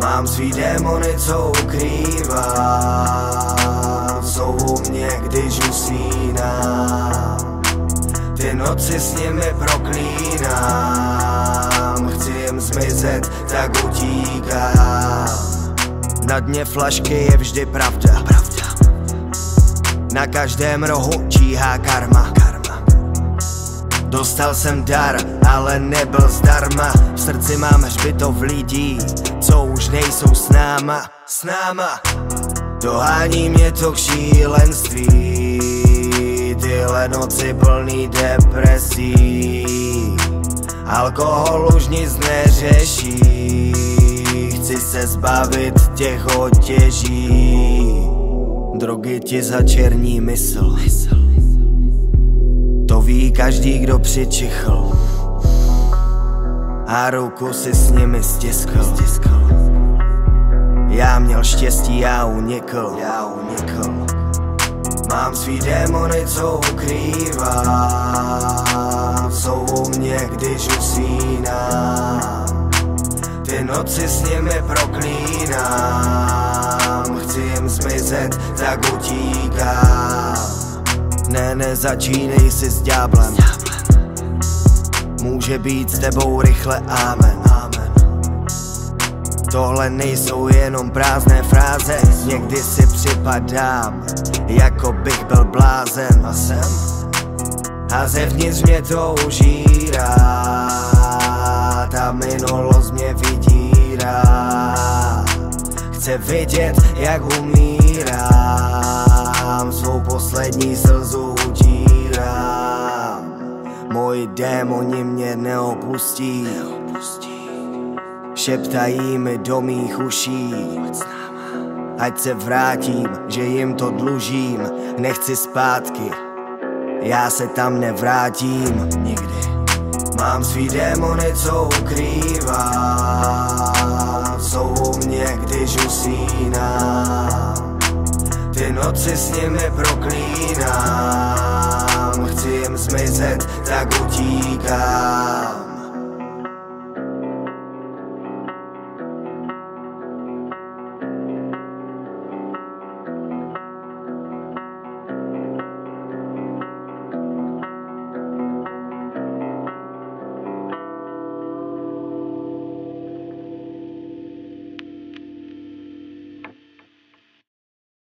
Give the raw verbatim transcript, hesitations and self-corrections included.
Mám svý démony, co ukrývám, jsou u mě, když usínám. Ty noci s nimi proklínám, chci jim zmizet, tak utíkám. Na dně flašky je vždy pravda, pravda. Na každém rohu číhá karma, karma. Dostal jsem dar, ale nebyl zdarma. V srdci mám hřbitov lidí, co už nejsou s náma, s náma. Dohání mě to k šílenství, tyhle noci plný depresí. Alkohol už nic neřeší, chci se zbavit těch otěží. Drogy ti začerní mysl, to ví každý, kdo přičichl. A ruku si s nimi stiskl. Já měl štěstí, já unikl, já unikl. Mám svý démony, co ukrývám, jsou u mě, když usínám. Ty noci s nimi proklínám, chci jim zmizet, tak utíkám. Ne, nezačínej si s ďáblem, může být s tebou rychle amen, amen. Tohle nejsou jenom prázdné fráze, někdy si připadám, jako bych byl blázen. A jsem? A zevnitř mě to užírá, ta minulost mě vydírá. Chce vidět, jak umírám, svou poslední slzu utírám. Moji démoni mě neopustí, šeptají mi do mých uší, ať se vrátím, že jim to dlužím. Nechci zpátky, já se tam nevrátím nikdy. Mám svý démony, co ukrývám, jsou u mě, když usínám. Ty noci s nimi proklínám, chci jim zmizet, tak utíkám.